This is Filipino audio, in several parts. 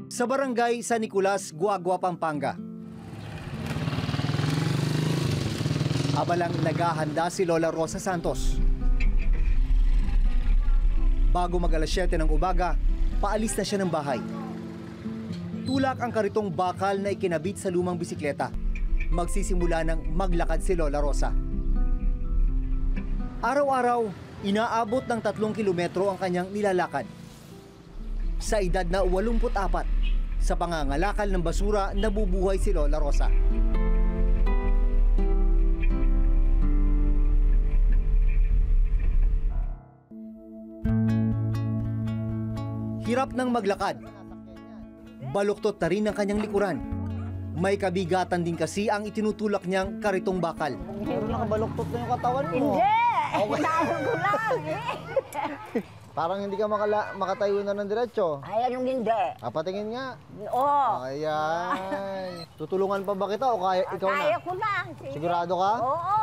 Sa barangay San Nicolas, Guagua, Pampanga. Abalang naghahanda si Lola Rosa Santos. Bago mag alas 7 ng umaga, paalis na siya ng bahay. Tulak ang karitong bakal na ikinabit sa lumang bisikleta. Magsisimula ng maglakad si Lola Rosa. Araw-araw, inaabot ng 3 kilometro ang kanyang nilalakad. Sa edad na 84, sa pangangalakal ng basura, nabubuhay si Lola Rosa. Hirap ng maglakad. Baluktot na rin ang kanyang likuran. May kabigatan din kasi ang itinutulak niyang karitong bakal. Pero nakabaluktot na yung katawan mo. Hindi! Hinalo ko lang eh. Parang hindi ka makatayo na ng diretso. Ay, anong hindi? Patingin nga. Oo. Ayan. Tutulungan pa ba kita o kaya ikaw na? Kaya ko lang. Sige. Sigurado ka? Oo.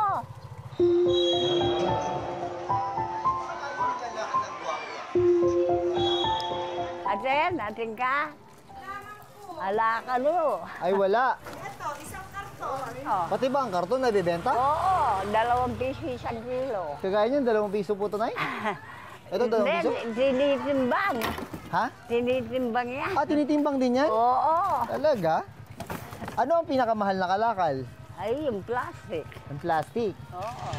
Atin ka? Ala ka no. Ay wala. Ito, isang karton. Pati ba ang karton nabibenta? Oo, 2 piso 1 kilo. Kagaya niyan, 2 piso po ito, Nay? Ito, 2 piso? Tinitimbang. Ha? Tinitimbang yan. Ah, tinitimbang din yan? Oo. Talaga? Ano ang pinakamahal na kalakal? Ay, yung plastic. Ang plastic. Oo.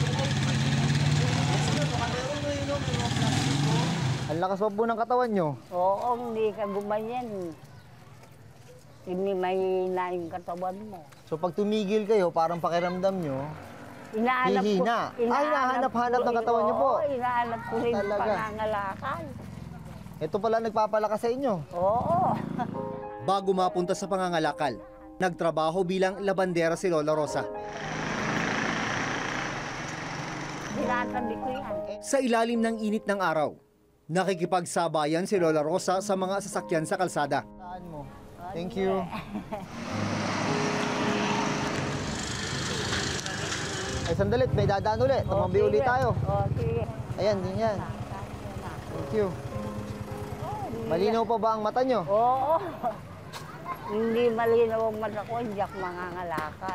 Ang lakas pa po ng katawan nyo. Oo, hindi ka gumanyan. Hindi mahina yung katawan mo. So pag tumigil kayo, parang pakiramdam nyo, hihina. Hinahanap-hanap ng katawan nyo po. Oo, hinahanap ko rin yung Talaga. pangangalakal. Ito pala nagpapalakas sa inyo. Oo. Bago mapunta sa pangangalakal, nagtrabaho bilang labandera si Lola Rosa. Tinatabi ko yan. Sa ilalim ng init ng araw, nakikipagsabayan si Lola Rosa sa mga sasakyan sa kalsada. Saan mo? Thank you. Ay, sandalit. May dadaan ulit. Tumambi ulit tayo. Oo, sige. Ayan, din yan. Thank you. Malinaw pa ba ang mata nyo? Oo. Hindi malinaw ang mata ko, hindi ako mangangalakal.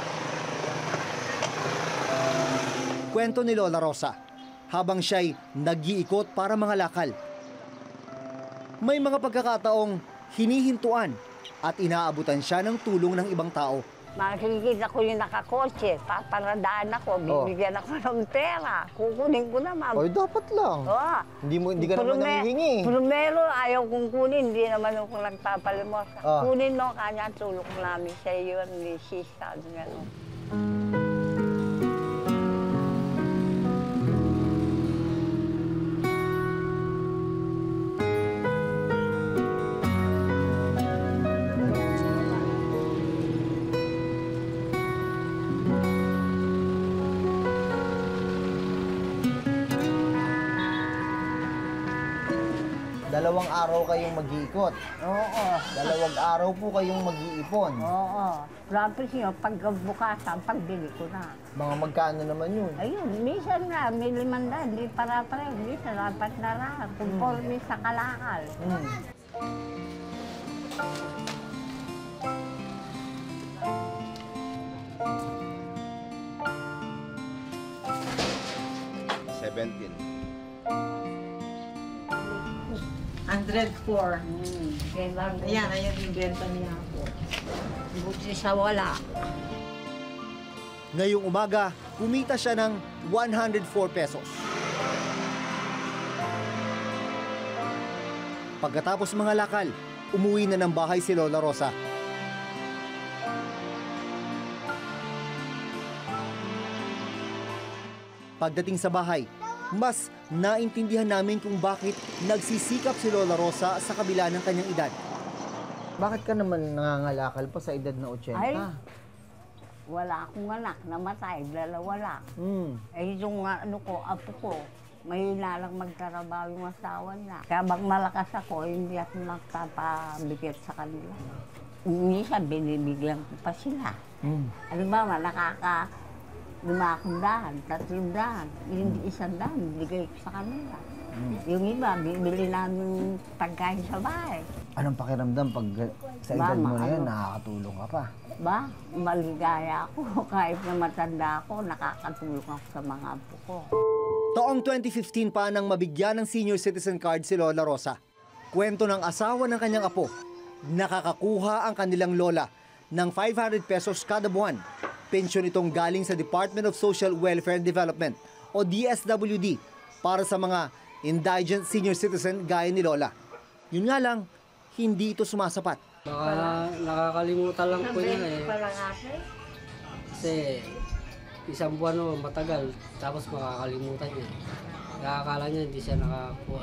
Kwento ni Lola Rosa, habang siya'y nag-iikot para mangalakal. May mga pagkakataong hinihintuan at inaabutan siya ng tulong ng ibang tao. Makikita ko yung nakakotse, paparadaan ako, bibigyan ako ng pera, kukunin ko naman. Oy, dapat lang. Oo. Hindi ka naman nangihingi. Primero, ayaw kong kunin, hindi naman ako nagpapalimos. Ah. Kunin mo, kanya tulong namin sa iyo, ni Sista, gano'n. Dalawang araw kayong mag-iikot. Oo. 2 araw po kayong mag-iipon. Oo. Tapos yun, pagkabukasan, pagbili ko na. Mga magkano naman yun? Ayun, minsan nga, may 500, hindi para-para, minsan 4 na lang, conforme sa kalakal. Hmm. $17. 104. Kailan ko, Ayan yung benta niya po. buti sa wala. Ngayong umaga, kumita siya ng 104 pesos. Pagkatapos mangalakal, umuwi na ng bahay si Lola Rosa. Pagdating sa bahay, mas naintindihan namin kung bakit nagsisikap si Lola Rosa sa kabila ng kanyang edad. Bakit ka naman nangangalakal pa sa edad na 80? Ay, wala akong anak, namatay, 2 lang. Eh, yung ano ko, apo ko, mahina lang magtrabaho yung asawa na. Kaya bang malakas ako, hindi ako magpapabigit sa kanila. Minsan, binibigyan ko pa sila. Halimbawa, nakaka 500, 300, hindi 100, bigay ko sa kanila. Yung iba, bibili namin pagkain sa bahay. Anong pakiramdam pag sa edad mo na yan, nakakatulong ka pa? Ba, maligaya ako. Kahit na matanda ako, nakakatulong ako sa mga apo ko. Taong 2015 pa nang mabigyan ng senior citizen card si Lola Rosa. Kwento ng asawa ng kanyang apo, nakakakuha ang kanilang lola ng 500 pesos kada buwan. Pensyon itong galing sa Department of Social Welfare and Development o DSWD para sa mga indigent senior citizen gaya ni Lola. Yun nga lang, hindi ito sumasapat. Baka nakakalimutan lang po niya eh. Kasi isang buwan o matagal, tapos makakalimutan niya. Nakakala niya hindi siya nakakuha.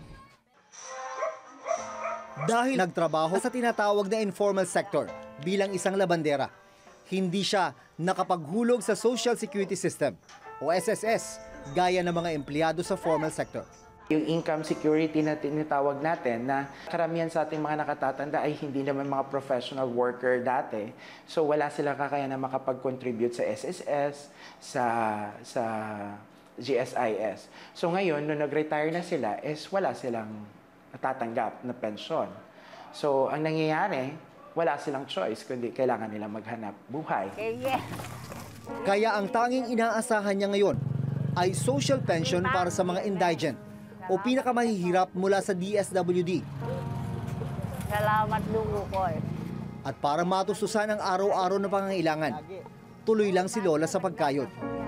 Dahil nagtrabaho sa tinatawag na informal sector bilang isang labandera, hindi siya nakapaghulog sa Social Security System o SSS gaya ng mga empleyado sa formal sector. Yung income security na tinatawag natin na karamihan sa ating mga nakatatanda ay hindi naman mga professional worker dati. So wala silang kakayahan na makapag-contribute sa SSS, sa GSIS. So ngayon, nung nag-retire na sila, wala silang natatanggap na pensyon. So ang nangyayari, wala silang choice kundi kailangan nila maghanap buhay. Kaya ang tanging inaasahan niya ngayon ay social pension para sa mga indigent o pinakamahihirap mula sa DSWD. Salamat, Dugo ko eh. At para matustusan ang araw-araw na pangangailangan, tuloy lang si Lola sa pagkayod.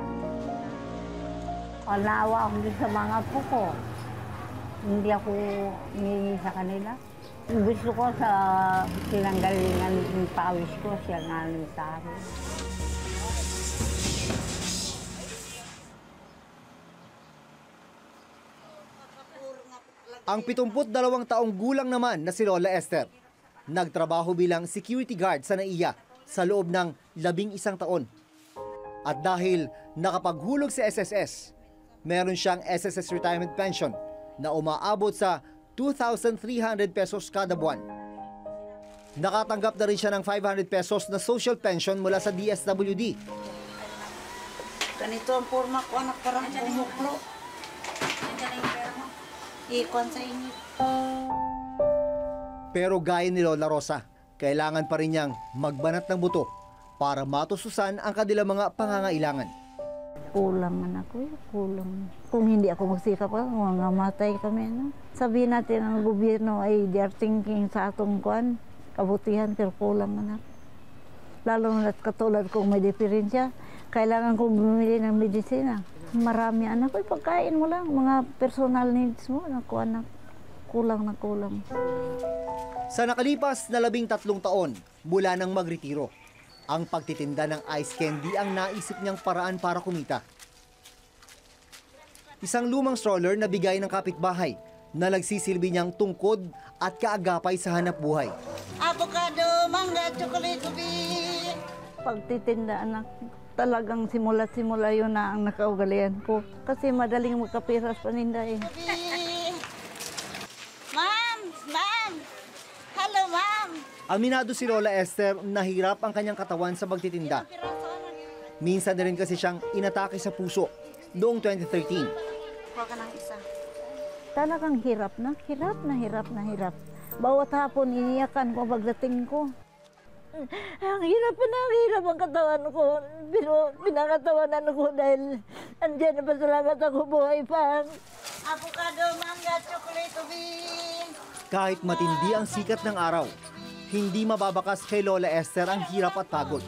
Panawa ako din sa mga apo ko. Hindi ako humingi sa kanila. Gusto ko sa pinanggalingan ng pawis ko, siya nga sa akin. Ang 72 taong gulang naman na si Lola Esther, nagtrabaho bilang security guard sa NAIA sa loob ng 11 taon. At dahil nakapaghulog sa SSS, meron siyang SSS retirement pension na umaabot sa 2,300 pesos kada buwan. Nakatanggap na rin siya ng 500 pesos na social pension mula sa DSWD. Ganito ang forma ko, anak, parang bumuklo. Ikon sa inyo. Pero gaya ni Lola Rosa, kailangan pa rin niyang magbanat ng buto para matustusan ang kanilang mga pangangailangan. Kulang man ako eh, kulang. Kung hindi ako magsikap, mangamatay kami. No? Sabihin natin ang gobyerno ay they are thinking sa atong kuan, kabutihan, pero kulang man ako. Lalo na katulad kung may diferensya, kailangan kong bumili ng medisina. Marami anak ko, pagkain mo lang, mga personal needs mo, naku anak, kulang na kulang. Sa nakalipas na 13 taon mula nang magretiro, ang pagtitinda ng ice candy ang naisip niyang paraan para kumita. Isang lumang stroller na bigay ng kapitbahay na nagsisilbi niyang tungkod at kaagapay sa hanap buhay. Avocado, mangga, chocolate, ubi. Pagtitinda anak, talagang simula yun na ang nakaugalian ko. Kasi madaling magkapiras paninda eh. Ma'am! Ma'am! Hello, ma'am! Aminado si Lola Esther na hirap ang kanyang katawan sa pagtitinda. Minsan na rin kasi siyang inatake sa puso noong 2013. Huwag ka ng isa. Talagang hirap na hirap. Bawat hapon iniyakan ko pagdating ko. Ang hirap ang katawan ko. Pinakatawanan ko dahil andyan na pasalamat ako buhay pa. Avocado, mangga, chocolate, ubi. Kahit matindi ang sikat ng araw, hindi mababakas kay Lola Esther ang hirap at pagod.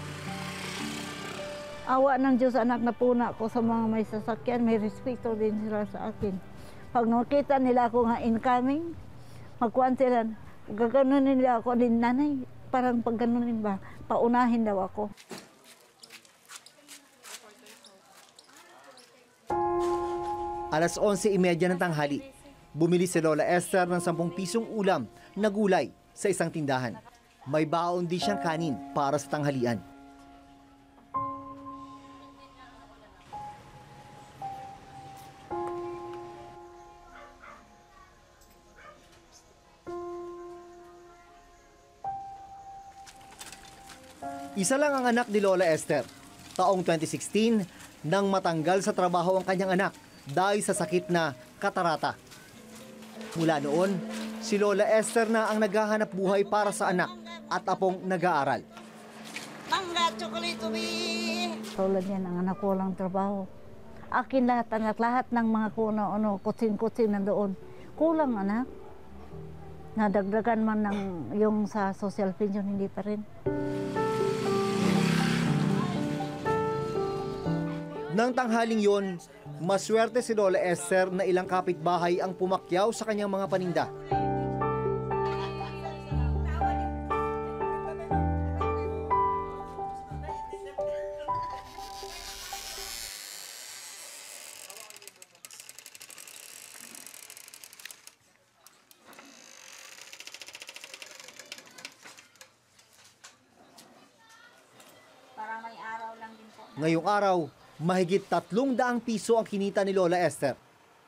Awa ng Diyos anak na puna ko sa mga may sasakyan, may respeto din sila sa akin. Pag nakita nila ako nga incoming, magkuhan sila, gaganunin nila ako din nanay. Parang pag ganunin ba, paunahin daw ako. Alas 11:30 ng tanghali, bumili si Lola Esther ng 10 pisong ulam na gulay sa isang tindahan. May baon din siyang kanin para sa tanghalian. Isa lang ang anak ni Lola Esther. Taong 2016, nang matanggal sa trabaho ang kanyang anak dahil sa sakit na katarata. Mula noon, Si Lola Esther na ang naghahanap buhay para sa anak at apong nag-aaral. Mangga, chocolate to be. Tulad yan, ang anak ko walang trabaho. Akin lahat, anak, lahat ng mga kuno, kutsing-kutsing na doon. Kulang, anak. Nadagdagan man ng yung sa social pension, hindi pa rin. Nang tanghaling yon, maswerte si Lola Esther na ilang kapitbahay ang pumakyaw sa kanyang mga paninda. Para may araw lang din po. Ngayong araw, mahigit 300 piso ang kinita ni Lola Esther.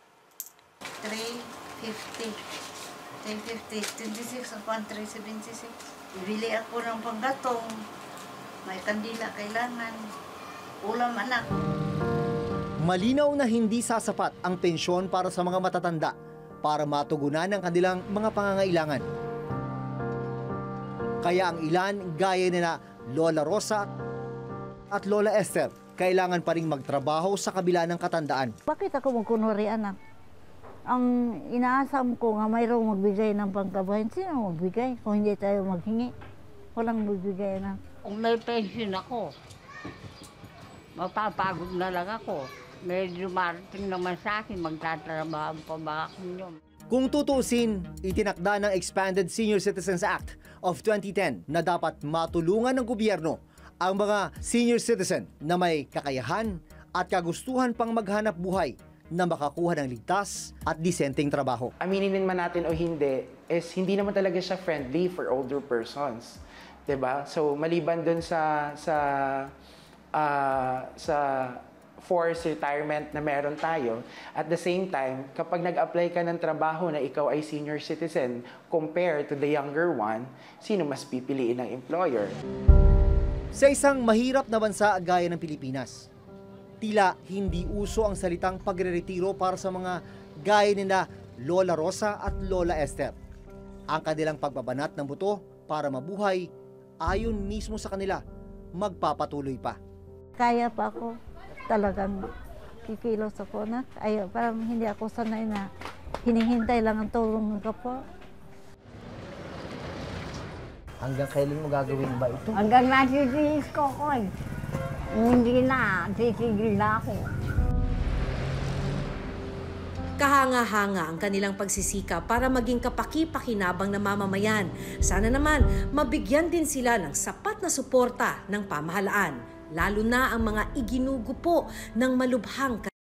350. 1050. 26 upon 376. Ibili ako ng panggatong. May kandila kailangan. Ulam anak. Malinaw na hindi sasapat ang pensyon para sa mga matatanda para matugunan ang kanilang mga pangangailangan. Kaya ang ilan, gaya na Lola Rosa at Lola Esther, kailangan pa rin magtrabaho sa kabila ng katandaan. Bakit ako magkunwari, anak? Ang inaasam ko nga mayroong magbigay ng pangkabuhayan. Sino magbigay kung hindi tayo maghingi? Walang magbigay, anak. Kung may pension ako, mapapagod na lang ako. Medyo marating naman sa akin, magtatrabaho pa ba ako nyo? Kung tutusin, itinakda ng Expanded Senior Citizens Act of 2010 na dapat matulungan ng gobyerno ang mga senior citizen na may kakayahan at kagustuhan pang maghanap buhay na makakuha ng ligtas at disenteng trabaho. Aminin man natin o hindi, is hindi naman talaga siya friendly for older persons. 'Di ba? So maliban dun sa forced retirement na meron tayo, at the same time, kapag nag-apply ka ng trabaho na ikaw ay senior citizen compared to the younger one, sino mas pipiliin ng employer? Sa isang mahirap na bansa gaya ng Pilipinas, tila hindi uso ang salitang pagre-retiro para sa mga gaya nila Lola Rosa at Lola Esther. Ang kanilang pagbabanat ng buto para mabuhay, ayon mismo sa kanila, magpapatuloy pa. Kaya pa ako. Talagang kikilos ako, anak. Ay, parang hindi ako sanay na hinihintay lang ang tulong ng kapwa. Hanggang kailan mo gagawin ba ito? Hanggang nasisiis ko ko eh. Hindi na, titigil na ako. Kahanga-hanga ang kanilang pagsisika para maging kapaki-pakinabang na mamamayan. Sana naman mabigyan din sila ng sapat na suporta ng pamahalaan, lalo na ang mga iginugupo ng malubhang